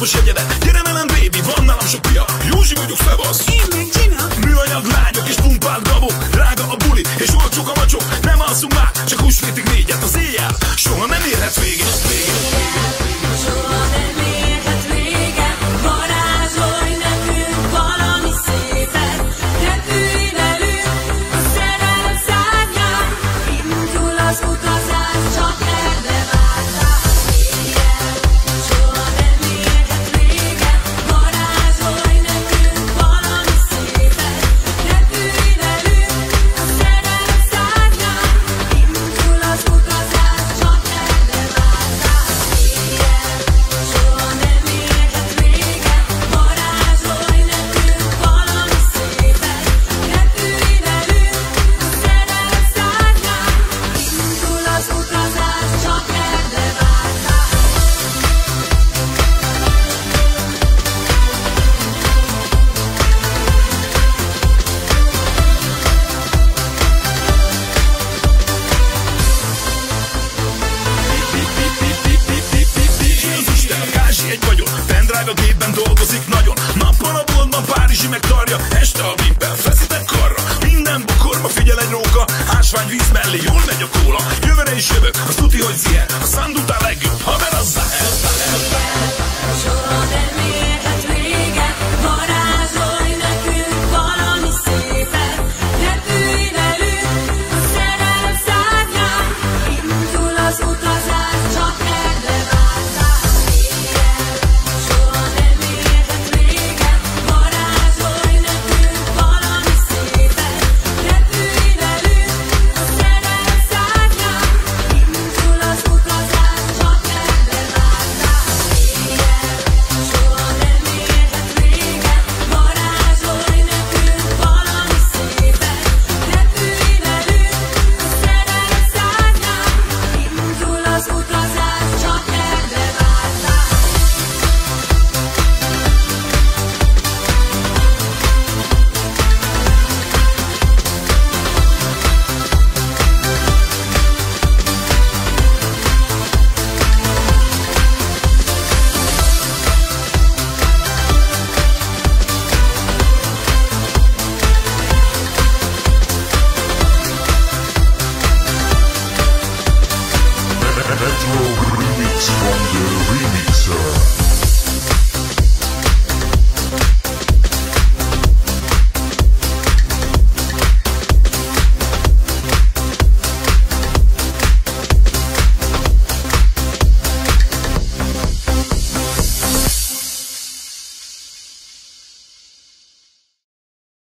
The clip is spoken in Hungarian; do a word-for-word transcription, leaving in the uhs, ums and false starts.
fontos egyedet. Gyere velem baby, van nálam sok pia. Józsi vagyok, szevasz. Én meg Gina. Műanyag lányok és pumpált gabok. Drága a buli és olcsók a macsok. Nem alszunk már, csak húsvétig négyet az éjjel. Soha nem érhet véget. Soha nem érhet véget. Varázsolj nekünk valami szépet. Repülj velünk a szerelem szárnyán. Indul az utazás, csak erre vártál. Soha nem érhet véget. Varázsolj nekünk valami szépet. Repülj velünk a szerelem szárnyán. Indul az utazás, csak erre vártál. Soha nem érhet véget. Varázsolj nekünk valami szépet. Repülj velünk a szerelem szárnyán. Indul az utazás, csak erre vártál. Jézus, te a Kázsi egy vagyon. Pendrága gépben dolgozik nagyon. Nappal a boltban Párizsi megtarja. Este a vippel feszített karra. Minden bokorba figyel egy róka. Ásvány víz mellé jól megy a kóla. Jövőre is jövök, az tuti, hogy ziel. A szand után legjobb, haver azzá el. Soha nem érhet véget. Varázsolj nekünk valami szépet. Repülj velünk a szerelem szárnyán. Indul az utazás, csak erre vártál. Soha nem érhet véget. Varázsolj nekünk valami szépet. Repülj velünk a szerelem szárnyán. Indul az utazás, csak erre vártál. Soha nem érhet véget. Varázsolj nekünk valami szépet. Repülj velünk a szerelem szárnyán. Indul az utazás, csak erre vártál. Retro Remix from